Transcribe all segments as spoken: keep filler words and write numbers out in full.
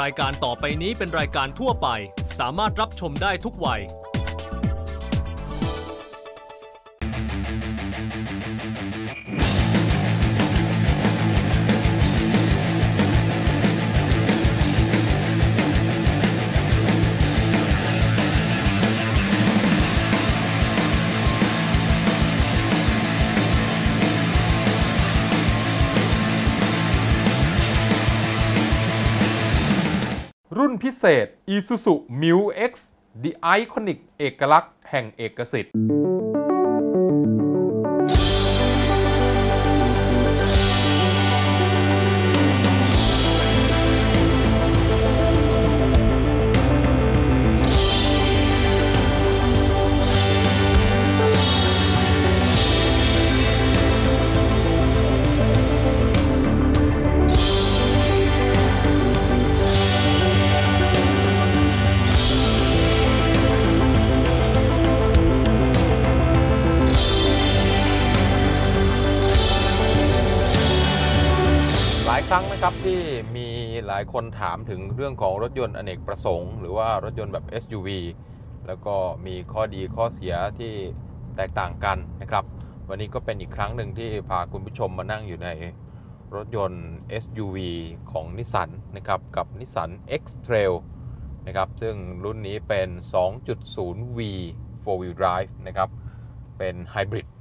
รายการต่อไปนี้เป็นรายการทั่วไปสามารถรับชมได้ทุกวัยรุ่นพิเศษ Isuzu มิ X The Iconic เอกลักษณ์แห่งเอกสิทธิ์หลายครั้งนะครับที่มีหลายคนถามถึงเรื่องของรถยนต์อเนกประสงค์หรือว่ารถยนต์แบบ เอส ยู วี แล้วก็มีข้อดีข้อเสียที่แตกต่างกันนะครับวันนี้ก็เป็นอีกครั้งหนึ่งที่พาคุณผู้ชมมานั่งอยู่ในรถยนต์ เอส ยู วี ของ Nissan นะครับกับ Nissan X-Trail นะครับซึ่งรุ่นนี้เป็น สองจุดศูนย์ วี โฟร์ Wheel Drive นะครับเป็นไฮบริด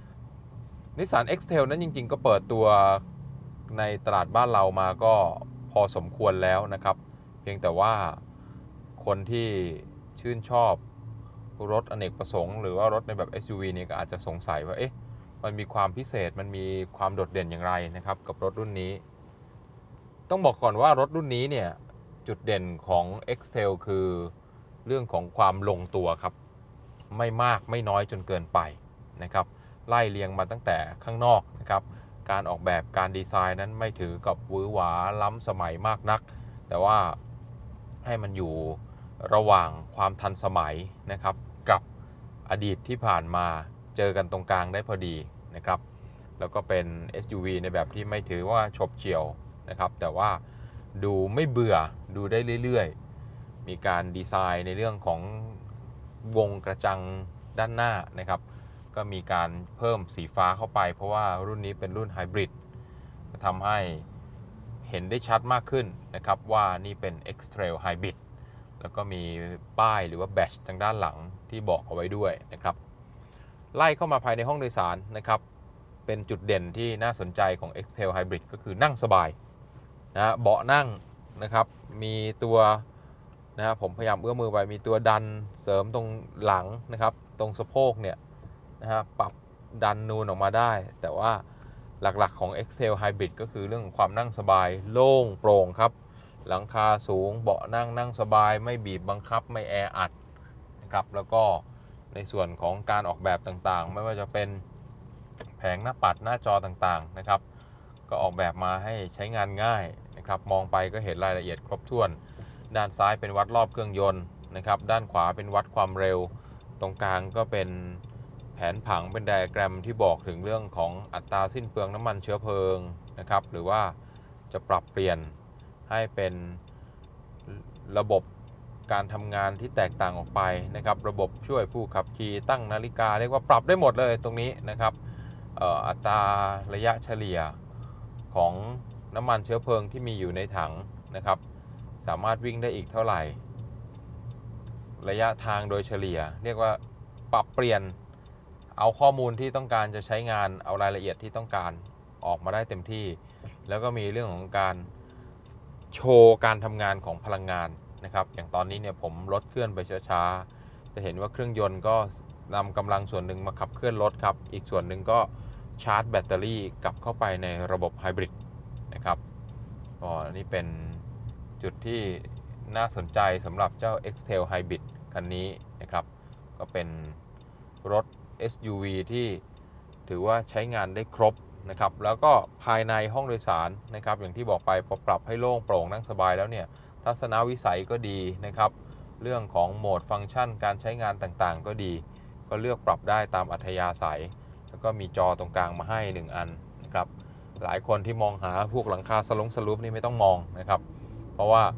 Nissan X-Trail นั้นจริงๆก็เปิดตัวในตลาดบ้านเรามาก็พอสมควรแล้วนะครับเพียงแต่ว่าคนที่ชื่นชอบรถอเนกประสงค์หรือว่ารถในแบบ เอส ยู วี เนี่ยก็อาจจะสงสัยว่าเอ๊ะมันมีความพิเศษมันมีความโดดเด่นอย่างไรนะครับกับรถรุ่นนี้ต้องบอกก่อนว่ารถรุ่นนี้เนี่ยจุดเด่นของ X-Trail คือเรื่องของความลงตัวครับไม่มากไม่น้อยจนเกินไปนะครับไล่เรียงมาตั้งแต่ข้างนอกนะครับการออกแบบการดีไซน์นั้นไม่ถือกับหวือหวาล้ำสมัยมากนักแต่ว่าให้มันอยู่ระหว่างความทันสมัยนะครับกับอดีตที่ผ่านมาเจอกันตรงกลางได้พอดีนะครับแล้วก็เป็น เอส ยู วี ในแบบที่ไม่ถือว่าฉบเฉี่ยวนะครับแต่ว่าดูไม่เบื่อดูได้เรื่อยๆมีการดีไซน์ในเรื่องของวงกระจังด้านหน้านะครับก็มีการเพิ่มสีฟ้าเข้าไปเพราะว่ารุ่นนี้เป็นรุ่นไฮบริดทำให้เห็นได้ชัดมากขึ้นนะครับว่านี่เป็น X-Trail Hybrid แล้วก็มีป้ายหรือว่าแบตทางด้านหลังที่บอกเอาไว้ด้วยนะครับไล่เข้ามาภายในห้องโดยสารนะครับเป็นจุดเด่นที่น่าสนใจของ X-Trail Hybrid ก็คือนั่งสบายนะเบาะนั่งนะครับมีตัวนะผมพยายามเอื้อมมือไปมีตัวดันเสริมตรงหลังนะครับตรงสะโพกเนี่ยนะฮะปรับดันนูนออกมาได้แต่ว่าหลักๆของ X-Trail Hybrid ก็คือเรื่องของความนั่งสบายโล่งโปร่งครับหลังคาสูงเบาะนั่งนั่งสบายไม่บีบบังคับไม่แออัดนะครับแล้วก็ในส่วนของการออกแบบต่างๆไม่ว่าจะเป็นแผงหน้าปัดหน้าจอต่างๆนะครับก็ออกแบบมาให้ใช้งานง่ายนะครับมองไปก็เห็นรายละเอียดครบถ้วนด้านซ้ายเป็นวัดรอบเครื่องยนต์นะครับด้านขวาเป็นวัดความเร็วตรงกลางก็เป็นแผนผังเป็นไดอะแกรมที่บอกถึงเรื่องของอัตราสิ้นเปลืองน้ำมันเชื้อเพลิงนะครับหรือว่าจะปรับเปลี่ยนให้เป็นระบบการทำงานที่แตกต่างออกไปนะครับระบบช่วยผู้ขับขี่ตั้งนาฬิกาเรียกว่าปรับได้หมดเลยตรงนี้นะครับอัตราระยะเฉลี่ยของน้ำมันเชื้อเพลิงที่มีอยู่ในถังนะครับสามารถวิ่งได้อีกเท่าไหร่ระยะทางโดยเฉลี่ยเรียกว่าปรับเปลี่ยนเอาข้อมูลที่ต้องการจะใช้งานเอารายละเอียดที่ต้องการออกมาได้เต็มที่แล้วก็มีเรื่องของการโชว์การทำงานของพลังงานนะครับอย่างตอนนี้เนี่ยผมลดเคลื่อนไปช้าๆจะเห็นว่าเครื่องยนต์ก็นำกำลังส่วนหนึ่งมาขับเคลื่อนรถครับอีกส่วนหนึ่งก็ชาร์จแบตเตอรี่กลับเข้าไปในระบบไฮบริดนะครับก็นี่เป็นจุดที่น่าสนใจสำหรับเจ้า X-Trail Hybrid คันนี้นะครับก็เป็นรถ เอส ยู วี ที่ถือว่าใช้งานได้ครบนะครับแล้วก็ภายในห้องโดยสารนะครับอย่างที่บอกไปพอปรับให้โล่งโปร่งนั่งสบายแล้วเนี่ยทัศนวิสัยก็ดีนะครับเรื่องของโหมดฟังก์ชันการใช้งานต่างๆก็ดีก็เลือกปรับได้ตามอัธยาศัยแล้วก็มีจอตรงกลางมาให้หนึ่งอันนะครับหลายคนที่มองหาพวกหลังคาสลงสลูปนี่ไม่ต้องมองนะครับเพราะว่า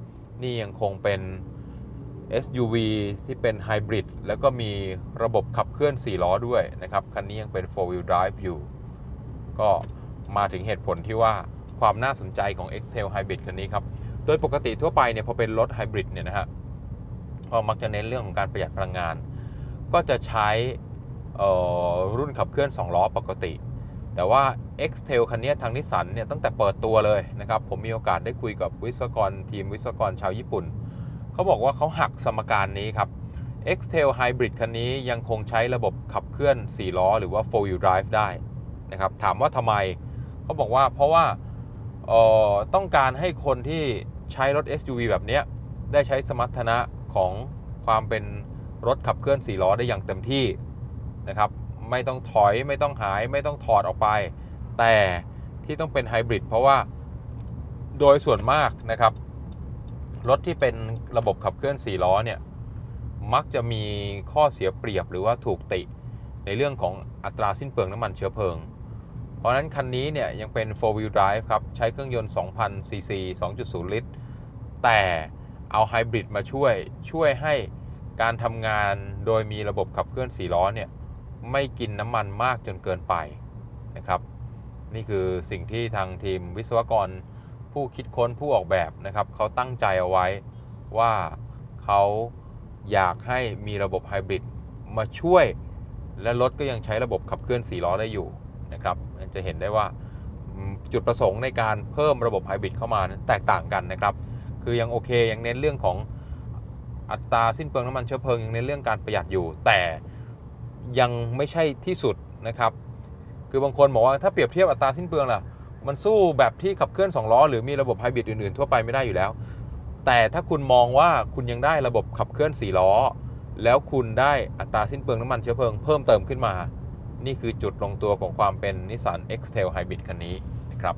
นี่ยังคงเป็น เอส ยู วี ที่เป็นไฮบริดแล้วก็มีระบบขับเคลื่อนสี่ล้อด้วยนะครับคันนี้ยังเป็น โฟร์ วีล Drive อยู่ก็มาถึงเหตุผลที่ว่าความน่าสนใจของ X-Trail Hybrid คันนี้ครับโดยปกติทั่วไปเนี่ยพอเป็นรถไฮบริดเนี่ยนะฮะก็มักจะเน้นเรื่องของการประหยัดพลังงานก็จะใช้รุ่นขับเคลื่อนสองล้อปกติแต่ว่า X-Trail คันนี้ทางนิสสันเนี่ยตั้งแต่เปิดตัวเลยนะครับผมมีโอกาสได้คุยกับวิศวกรทีมวิศวกรชาวญี่ปุ่นเขาบอกว่าเขาหักสมการนี้ครับ X-Trail Hybrid คันนี้ยังคงใช้ระบบขับเคลื่อนสี่ล้อหรือว่า โฟร์ วีล Drive ได้นะครับถามว่าทำไมเขาบอกว่าเพราะว่าต้องการให้คนที่ใช้รถ เอส ยู วี แบบนี้ได้ใช้สมรรถนะของความเป็นรถขับเคลื่อนสี่ล้อได้อย่างเต็มที่นะครับไม่ต้องถอยไม่ต้องหายไม่ต้องถอดออกไปแต่ที่ต้องเป็นไฮบริดเพราะว่าโดยส่วนมากนะครับรถที่เป็นระบบขับเคลื่อนสี่ล้อเนี่ยมักจะมีข้อเสียเปรียบหรือว่าถูกติในเรื่องของอัตราสิ้นเปลืองน้ำมันเชื้อเพลิงเพราะฉะนั้นคันนี้เนี่ยยังเป็น โฟร์ วีล Drive ครับใช้เครื่องยนต์ สองพัน ซี ซี สองจุดศูนย์ ลิตรแต่เอาไฮบริดมาช่วยช่วยให้การทำงานโดยมีระบบขับเคลื่อนสี่ล้อเนี่ยไม่กินน้ำมันมากจนเกินไปนะครับนี่คือสิ่งที่ทางทีมวิศวกรผู้คิดค้นผู้ออกแบบนะครับเขาตั้งใจเอาไว้ว่าเขาอยากให้มีระบบไฮบริดมาช่วยและรถก็ยังใช้ระบบขับเคลื่อนสี่ล้อได้อยู่นะครับจะเห็นได้ว่าจุดประสงค์ในการเพิ่มระบบไฮบริดเข้ามาแตกต่างกันนะครับคือยังโอเคยังเน้นเรื่องของอัตราสิ้นเปลืองน้ำมันเชื้อเพลิงยังเน้นเรื่องการประหยัดอยู่แต่ยังไม่ใช่ที่สุดนะครับคือบางคนบอกว่าถ้าเปรียบเทียบอัตราสิ้นเปลืองล่ะมันสู้แบบที่ขับเคลื่อนสองล้อหรือมีระบบไฮบริดอื่นๆทั่วไปไม่ได้อยู่แล้วแต่ถ้าคุณมองว่าคุณยังได้ระบบขับเคลื่อนสี่ล้อแล้วคุณได้อัตราสิ้นเปลืองน้ำมันเชื้อเพลิงเพิ่มเติมขึ้นมานี่คือจุดลงตัวของความเป็น Nissan X-Trail Hybrid คันนี้นะครับ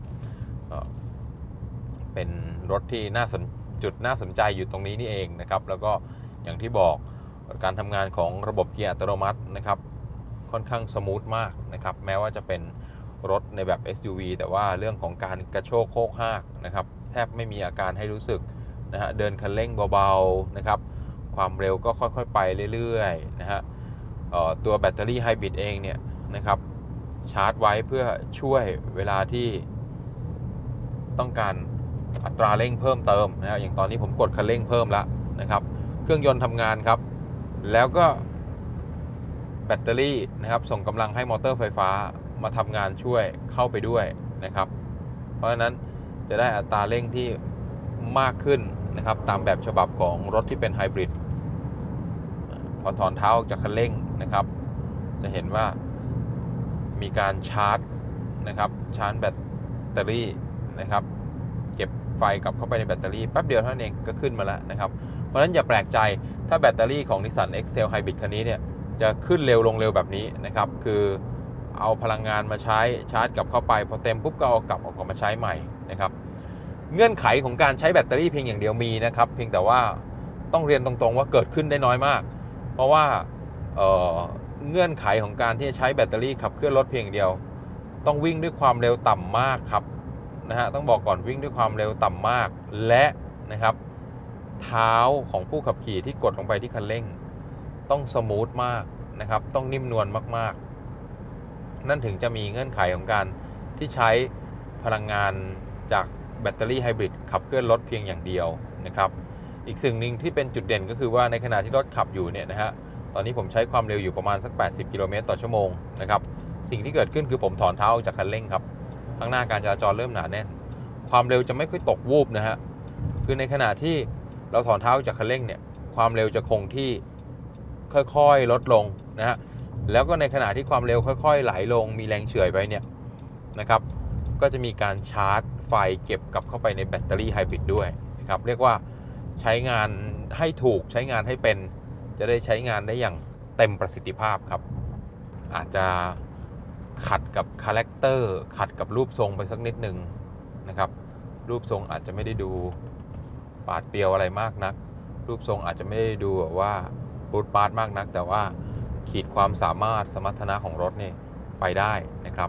เป็นรถที่น่าสนจุดน่าสนใจอยู่ตรงนี้นี่เองนะครับแล้วก็อย่างที่บอกการทำงานของระบบเกียร์อัตโนมัตินะครับค่อนข้างสมูทมากนะครับแม้ว่าจะเป็นรถในแบบ เอส ยู วี แต่ว่าเรื่องของการกระโชกโคกฮากนะครับแทบไม่มีอาการให้รู้สึกนะฮะเดินคันเร่งเบาๆนะครับความเร็วก็ค่อยๆไปเรื่อยๆนะฮะตัวแบตเตอรี่ไฮบริดเองเนี่ยนะครับชาร์จไว้เพื่อช่วยเวลาที่ต้องการอัตราเร่งเพิ่มเติมนะฮะอย่างตอนนี้ผมกดคันเร่งเพิ่มแล้วนะครับเครื่องยนต์ทำงานครับแล้วก็แบตเตอรี่นะครับส่งกำลังให้มอเตอร์ไฟฟ้ามาทำงานช่วยเข้าไปด้วยนะครับเพราะฉะนั้นจะได้อัตราเร่งที่มากขึ้นนะครับตามแบบฉบับของรถที่เป็นไฮบริดพอถอนเท้าออกจากคันเร่งนะครับจะเห็นว่ามีการชาร์จนะครับชาร์จแบตเตอรี่นะครับเก็บไฟกลับเข้าไปในแบตเตอรี่แป๊บเดียวเท่านั้นเองก็ขึ้นมาแล้วนะครับเพราะฉะนั้นอย่าแปลกใจถ้าแบตเตอรี่ของ Nissan X-Trail Hybrid คันนี้เนี่ยจะขึ้นเร็วลงเร็วแบบนี้นะครับคือเอาพลังงานมาใช้ชาร์จกลับเข้าไปพอเต็มปุ๊บก็เอากลับออกมาใช้ใหม่นะครับเงื่อนไขของการใช้แบตเตอรี่เพียงอย่างเดียวมีนะครับเพียงแต่ว่าต้องเรียนตรงๆว่าเกิดขึ้นได้น้อยมากเพราะว่าเอ่อเงื่อนไขของการที่จะใช้แบตเตอรี่ขับเคลื่อนรถเพียงอย่างเดียวต้องวิ่งด้วยความเร็วต่ำมากครับนะฮะต้องบอกก่อนวิ่งด้วยความเร็วต่ำมากและนะครับเท้าของผู้ขับขี่ที่กดลงไปที่คันเร่งต้องสมูทมากนะครับต้องนิ่มนวลมากๆนั่นถึงจะมีเงื่อนไขของการที่ใช้พลังงานจากแบตเตอรี่ไฮบริดขับเคลื่อนรถเพียงอย่างเดียวนะครับอีกสิ่งหนึ่งที่เป็นจุดเด่นก็คือว่าในขณะที่รถขับอยู่เนี่ยนะฮะตอนนี้ผมใช้ความเร็วอยู่ประมาณสักแปดสิบกิโลเมตรต่อชั่วโมงนะครับสิ่งที่เกิดขึ้นคือผมถอนเท้าจากคันเร่งครับข้างหน้าการจราจรเริ่มหนาแน่นความเร็วจะไม่ค่อยตกวูบนะฮะคือในขณะที่เราถอนเท้าจากคันเร่งเนี่ยความเร็วจะคงที่ค่อยๆลดลงนะฮะแล้วก็ในขณะที่ความเร็วค่อยๆไหลลงมีแรงเฉื่อยไปเนี่ยนะครับก็จะมีการชาร์จไฟเก็บกลับเข้าไปในแบตเตอรี่ไฮบริดด้วยนะครับเรียกว่าใช้งานให้ถูกใช้งานให้เป็นจะได้ใช้งานได้อย่างเต็มประสิทธิภาพครับอาจจะขัดกับคาแรคเตอร์ขัดกับรูปทรงไปสักนิดหนึ่งนะครับรูปทรงอาจจะไม่ได้ดูปาดเปรียวอะไรมากนักรูปทรงอาจจะไม่ได้ดูแบบว่าบูทปาร์ตมากนักแต่ว่าขีดความสามารถสมรรถนะของรถนี่ไปได้นะครับ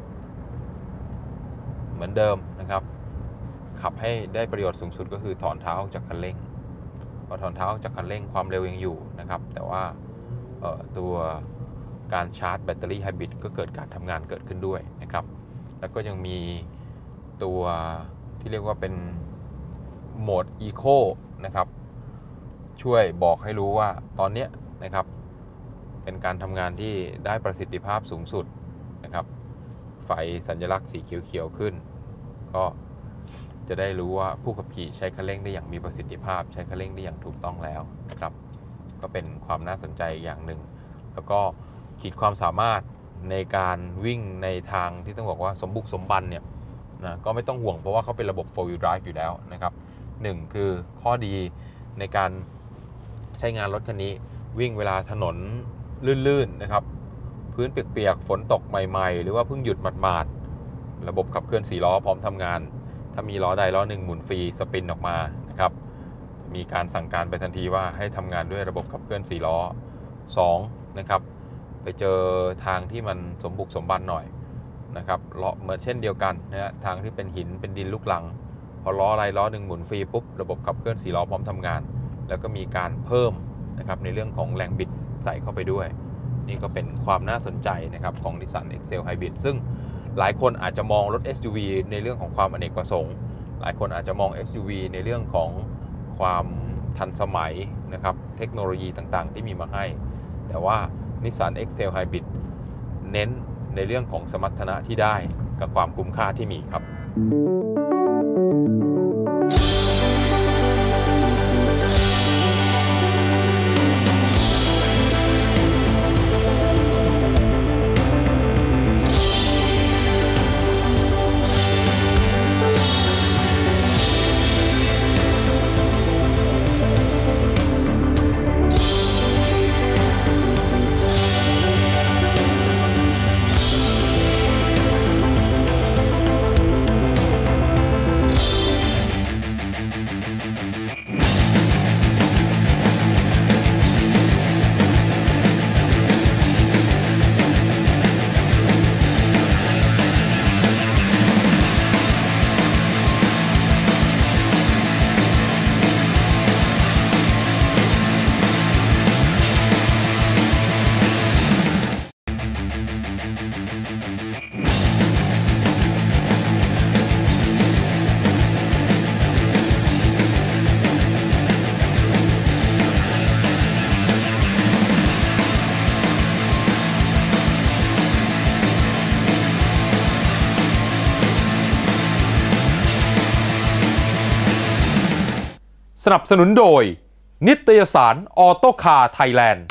เหมือนเดิมนะครับขับให้ได้ประโยชน์สูงสุดก็คือถอนเท้าออกจากคันเร่งพอถอนเท้าจากคันเร่งความเร็วยังอยู่นะครับแต่ว่าตัวการชาร์จแบตเตอรี่ไฮบริดก็เกิดการทำงานเกิดขึ้นด้วยนะครับแล้วก็ยังมีตัวที่เรียกว่าเป็นโหมด Eco นะครับช่วยบอกให้รู้ว่าตอนนี้นะครับเป็นการทำงานที่ได้ประสิทธิภาพสูงสุดนะครับไฟสัญลักษณ์สีเขียวๆขึ้นก็จะได้รู้ว่าผู้ขับขี่ใช้คันเร่งได้อย่างมีประสิทธิภาพใช้คันเร่งได้อย่างถูกต้องแล้วนะครับก็เป็นความน่าสนใจอย่างหนึ่งแล้วก็ขีดความสามารถในการวิ่งในทางที่ต้องบอกว่าสมบุกสมบันเนี่ยนะก็ไม่ต้องห่วงเพราะว่าเขาเป็นระบบ โฟร์ วีล ไดรฟ์ อยู่แล้วนะครับหนึ่งคือข้อดีในการใช้งานรถคันนี้วิ่งเวลาถนนลื่นๆนะครับพื้นเปียกๆฝนตกใหม่ๆหรือว่าเพิ่งหยุดหมาดๆระบบขับเคลื่อนสี่ล้อพร้อมทำงานถ้ามีล้อใดล้อหนึ่งหมุนฟรีสปินออกมานะครับมีการสั่งการไปทันทีว่าให้ทำงานด้วยระบบขับเคลื่อนสี่ล้อสองนะครับไปเจอทางที่มันสมบุกสมบันหน่อยนะครับล้อเหมือนเช่นเดียวกันนะฮะทางที่เป็นหินเป็นดินลูกลังพอล้ออะไรล้อหนึ่งหมุนฟรีปุ๊บระบบขับเคลื่อนสี่ล้อพร้อมทำงานแล้วก็มีการเพิ่มนะครับในเรื่องของแรงบิดใส่เข้าไปด้วยนี่ก็เป็นความน่าสนใจนะครับของ Nissan Excel Hybrid ซึ่งหลายคนอาจจะมองรถ เอส ยู วี ในเรื่องของความอเนกประสงค์หลายคนอาจจะมอง เอส ยู วี ในเรื่องของความทันสมัยนะครับเทคโนโลยีต่างๆที่มีมาให้แต่ว่า Nissan Excel Hybrid เน้นในเรื่องของสมรรถนะที่ได้กับความคุ้มค่าที่มีครับสนับสนุนโดยนิตยสารออโต้คาร์ไทยแลนด์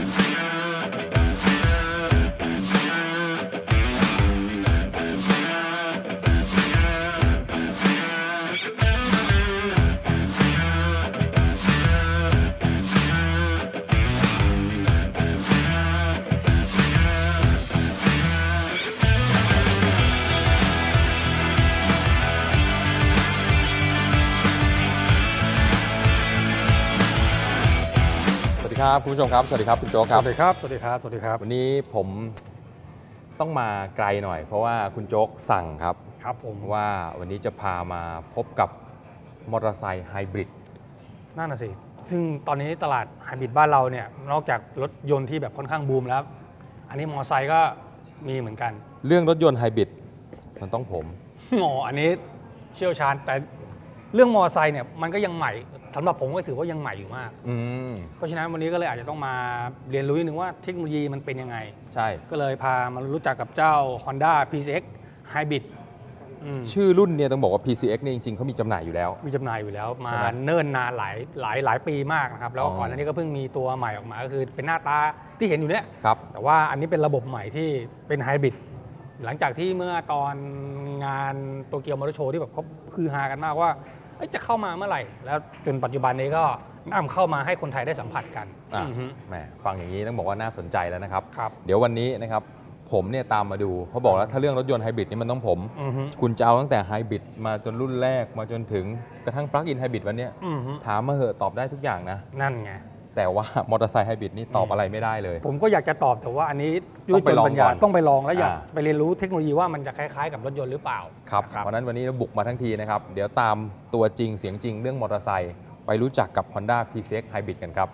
ครับคุณผู้ชมครับสวัสดีครับคุณโจ๊กครับสวัสดีครับสวัสดีครับสวัสดีครับวันนี้ผมต้องมาไกลหน่อยเพราะว่าคุณโจ๊กสั่งครับครับผมว่าวันนี้จะพามาพบกับมอเตอร์ไซค์ไฮบริดนั่นน่ะสิซึ่งตอนนี้ตลาดไฮบริดบ้านเราเนี่ยนอกจากรถยนต์ที่แบบค่อนข้างบูมแล้วอันนี้มอเตอร์ไซค์ก็มีเหมือนกันเรื่องรถยนต์ไฮบริดมันต้องผมอ๋ออันนี้เชี่ยวชาญแต่เรื่องมอเตอร์ไซค์เนี่ยมันก็ยังใหม่สำหรับผมก็ถือว่ายังใหม่อยู่มากเพราะฉะนั้นวันนี้ก็เลยอาจจะต้องมาเรียนรู้นิดนึงว่าเทคโนโลยีมันเป็นยังไงใช่ก็เลยพามารู้จักกับเจ้า Honda พี ซี เอ็กซ์ Hybrid ชื่อรุ่นเนี่ยต้องบอกว่า พี ซี เอ็กซ์ เนี่ยจริงๆเขามีจำหน่ายอยู่แล้วมีจำหน่ายอยู่แล้วมาเนิ่นนานหลายหลายหลายปีมากนะครับแล้วก่อนหน้านี้ก็เพิ่งมีตัวใหม่ออกมาก็คือเป็นหน้าตาที่เห็นอยู่เนี่ยแต่ว่าอันนี้เป็นระบบใหม่ที่เป็นไฮบริดหลังจากที่เมื่อตอนงานโตเกียวมอเตอร์โชว์ที่แบบเขาคือฮากันมากว่าจะเข้ามาเมื่อไหร่แล้วจนปัจจุบันนี้ก็นำเข้ามาให้คนไทยได้สัมผัสกันแหมฟังอย่างนี้ต้องบอกว่าน่าสนใจแล้วนะครับรบเดี๋ยววันนี้นะครับผมเนี่ยตามมาดูเขาบอกแล้วถ้าเรื่องรถยนต์ไฮบริดนี่มันต้องผมคุณจะเอาตั้งแต่ไฮบริดมาจนรุ่นแรกมาจนถึงกระทั่งปลั๊กอินไฮบริดวันนี้ถามมาเหอะตอบได้ทุกอย่างนะนั่นไงแต่ว่ามอเตอร์ไซค์ไฮบริดนี่ตอบอะไรไม่ได้เลยผมก็อยากจะตอบแต่ว่าอันนี้ต้องไปลองก่อนต้องไปลองแล้วอยากไปเรียนรู้เทคโนโลยีว่ามันจะคล้ายๆกับรถยนต์หรือเปล่าครับเพราะนั้นวันนี้เราบุกมาทั้งทีนะครับเดี๋ยวตามตัวจริงเสียงจริงเรื่องมอเตอร์ไซค์ไปไปรู้จักกับ Honda พี ซี เอ็กซ์ Hybrid กันครับ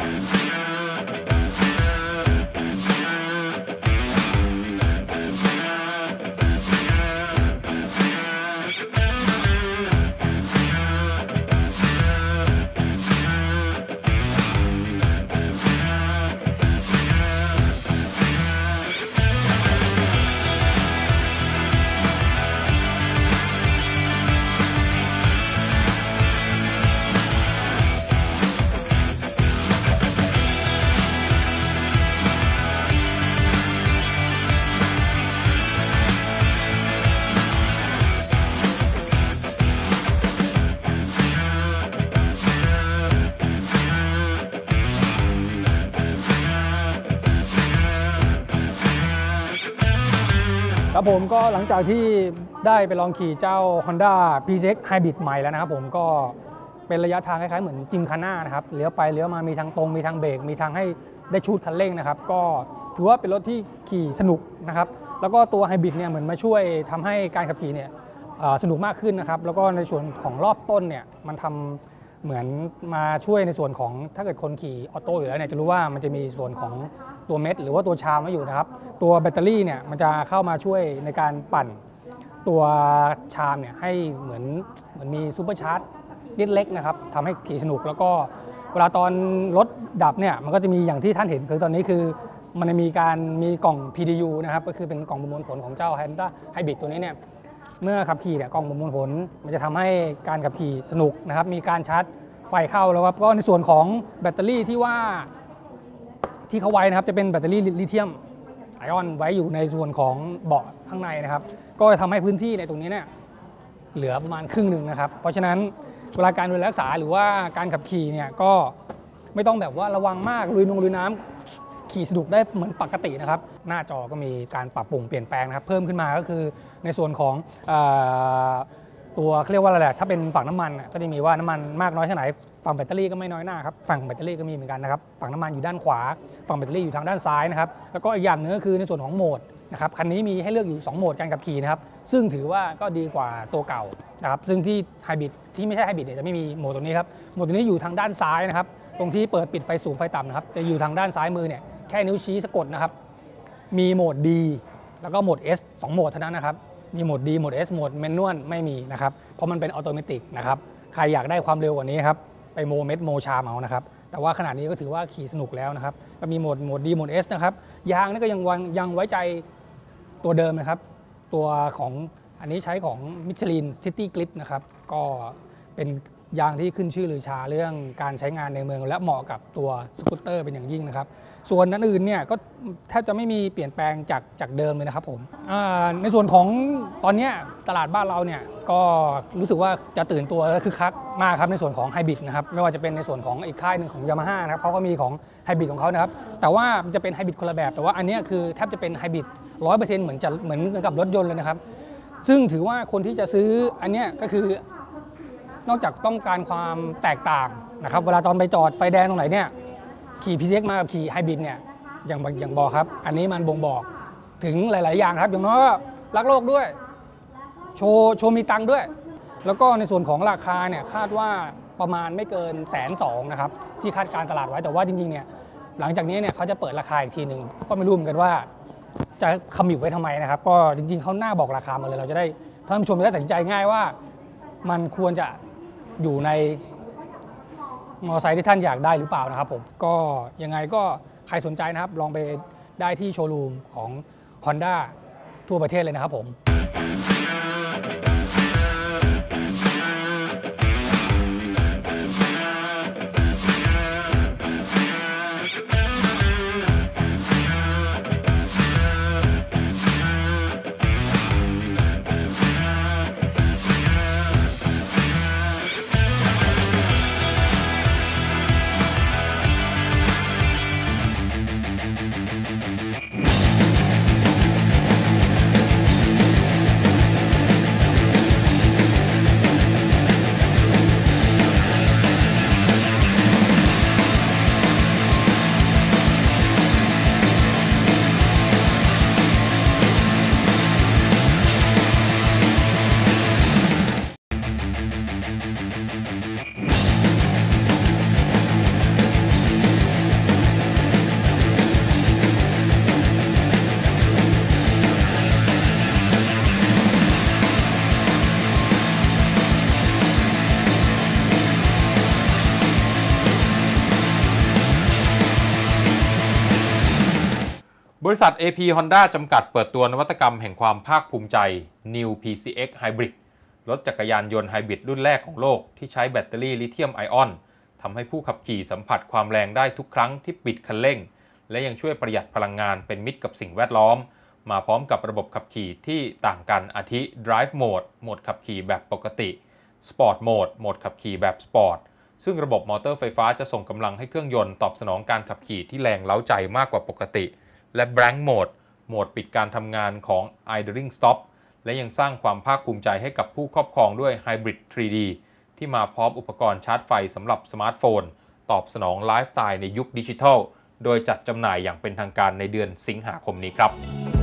ครับผมก็หลังจากที่ได้ไปลองขี่เจ้า Honda พี ซี เอ็กซ์ Hybrid ใหม่แล้วนะครับผมก็เป็นระยะทางคล้ายๆเหมือนจิมคาน่านะครับเลี้ยวไปเลี้ยวมามีทางตรงมีทางเบรกมีทางให้ได้ชูดคันเร่งนะครับก็ถือว่าเป็นรถที่ขี่สนุกนะครับแล้วก็ตัว Hybrid เนี่ยเหมือนมาช่วยทำให้การขับขี่เนี่ยสนุกมากขึ้นนะครับแล้วก็ในส่วนของรอบต้นเนี่ยมันทำเหมือนมาช่วยในส่วนของถ้าเกิดคนขี่ออโต้อยู่แล้วเนี่ยจะรู้ว่ามันจะมีส่วนของตัวเม็ดหรือว่าตัวชามมาอยู่นะครับตัวแบตเตอรี่เนี่ยมันจะเข้ามาช่วยในการปั่นตัวชามเนี่ยให้เหมือนเหมือนมีซูเปอร์ชาร์จนิดเล็กนะครับทำให้ขี่สนุกแล้วก็เวลาตอนรถดับเนี่ยมันก็จะมีอย่างที่ท่านเห็นคือตอนนี้คือมันมีการมีกล่อง พี ดี ยู นะครับก็คือเป็นกล่องประมวลผลของเจ้า Honda Hybrid ตัวนี้เนี่ยเมื่อขับขี่เนี่ยกล่องประมวลผลมันจะทำให้การขับขี่สนุกนะครับมีการชาร์จไฟเข้าแล้วก็ในส่วนของแบตเตอรี่ที่ว่าที่เขาไว้นะครับจะเป็นแบตเตอรี่ลิเธียมไอออนไว้อยู่ในส่วนของเบาะข้างในนะครับก็จะทำให้พื้นที่ในตรงนี้เนี่ยเหลือประมาณครึ่งหนึ่งนะครับเพราะฉะนั้นเวลาการดูแลรักษาหรือว่าการขับขี่เนี่ยก็ไม่ต้องแบบว่าระวังมากลุยนงลุยน้ำขี่สนุกได้เหมือนปกตินะครับหน้าจอก็มีการปรับปรุงเปลี่ยนแปลงนะครับเพิ่มขึ้นมาก็คือในส่วนของตัวเขาเรียกว่าอะไรถ้าเป็นฝั่งน้ำมันก็จะมีว่าน้ำมันมากน้อยแค่ไหนฝั่งแบตเตอรี่ก็ไม่น้อยหน้าครับฝั่งแบตเตอรี่ก็มีเหมือนกันนะครับฝั่งน้ำมันอยู่ด้านขวาฝั่งแบตเตอรี่อยู่ทางด้านซ้ายนะครับแล้วก็อีกอย่างนึงก็คือในส่วนของโหมดนะครับคันนี้มีให้เลือกอยู่สองโหมดการขับขี่นะครับซึ่งถือว่าก็ดีกว่าตัวเก่านะครับซึ่งที่ไฮบริดที่ไม่ใช่ไฮบริดเนี่ยจะไม่มีโหมดตัวนี้ครับโหมดตัวนี้อยู่ทางด้านซ้ายนะครับตรงที่เปิดปิดไฟสูงไฟต่ำนะครับจะอยู่ทางด้านซ้ายมือเนี่ยแค่นิ้วชี้สะกดนะครับมีโหมด D แล้วก็โหมด S สองโหมดเท่านั้นนะครับมีโหมด D โหมด S โหมดแมนนวลไม่มีนะครับเพราะมันเป็นออโตเมติกนะครับใครอยากได้ความเร็วกว่านี้ครับไปโมเมตโมชาเมานะครับแต่ว่าขนาดนี้ก็ถือว่าขี่สนุกแล้วนะครับก็มีโหมดโหมด D โหมด S นะครับยางนี่ก็ยังยังไว้ใจตัวเดิมนะครับตัวของอันนี้ใช้ของ Michelin City Grip นะครับก็เป็นยางที่ขึ้นชื่อลือชาเรื่องการใช้งานในเมืองและเหมาะกับตัวสกูตเตอร์เป็นอย่างยิ่งนะครับส่วนนั้นอื่นเนี่ยก็แทบจะไม่มีเปลี่ยนแปลงจากจากเดิมเลยนะครับผมในส่วนของตอนนี้ตลาดบ้านเราเนี่ยก็รู้สึกว่าจะตื่นตัวและคึกคักมากครับในส่วนของไฮบริดนะครับไม่ว่าจะเป็นในส่วนของอีกค่ายหนึ่งของ Yamaha นะครับเขาก็มีของไฮบริดของเขานะครับแต่ว่ามันจะเป็นไฮบริดคนละแบบแต่ว่าอันนี้คือแทบจะเป็นไฮบริด ร้อยเปอร์เซ็นต์ เหมือนจะเหมือนกับรถยนต์เลยนะครับซึ่งถือว่าคนที่จะซื้ออันนี้ก็คือนอกจากต้องการความแตกต่างนะครับเวลาตอนไปจอดไฟแดงตรงไหนเนี่ยขี่ พี ซี เอ็กซ์ มากับขี่ไฮบริดเนี่ยอย่างอย่างบอกครับอันนี้มันบ่งบอกถึงหลายๆอย่างครับอย่างน้อยก็รักโลกด้วยโชว์โชว์มีตังค์ด้วยแล้วก็ในส่วนของราคาเนี่ยคาดว่าประมาณไม่เกินแสนสองนะครับที่คาดการตลาดไว้แต่ว่าจริงๆเนี่ยหลังจากนี้เนี่ยเขาจะเปิดราคาอีกทีหนึ่งก็ไม่รู้เหมือนกันว่าจะคำหมิวไว้ทำไมนะครับก็จริงๆเขาหน้าบอกราคามาเลยเราจะได้ท่านผู้ชมจะได้ตัดสินใจง่ายว่ามันควรจะอยู่ในมอเตอร์ไซค์ที่ท่านอยากได้หรือเปล่านะครับผมก็ยังไงก็ใครสนใจนะครับลองไปได้ที่โชว์รูมของ Honda ทั่วประเทศเลยนะครับผมริษัท เอ พี Honda จำกัดเปิดตัวนวัตกรรมแห่งความภาคภูมิใจ New พี ซี เอ็กซ์ Hybrid รถจักรยานยนต์ไฮบริดรุ่นแรกของโลกที่ใช้แบตเตอรี่ลิเธียมไอออนทำให้ผู้ขับขี่สัมผัสความแรงได้ทุกครั้งที่บิดคันเร่งและยังช่วยประหยัดพลังงานเป็นมิตรกับสิ่งแวดล้อมมาพร้อมกับระบบขับขี่ที่ต่างกันอาทิ Drive Mode โหมดขับขี่แบบปกติ Sport Mode โหมดขับขี่แบบสปอร์ตซึ่งระบบมอเตอร์ไฟฟ้าจะส่งกำลังให้เครื่องยนต์ตอบสนองการขับขี่ที่แรงเร้าใจมากกว่าปกติและ Blank Mode โหมดปิดการทำงานของ Idling Stop และยังสร้างความภาคภูมิใจให้กับผู้ครอบครองด้วย Hybrid ทรี ดี ที่มาพร้อมอุปกรณ์ชาร์จไฟสำหรับสมาร์ทโฟนตอบสนองไลฟ์สไตล์ในยุคดิจิทัลโดยจัดจำหน่ายอย่างเป็นทางการในเดือนสิงหาคมนี้ครับ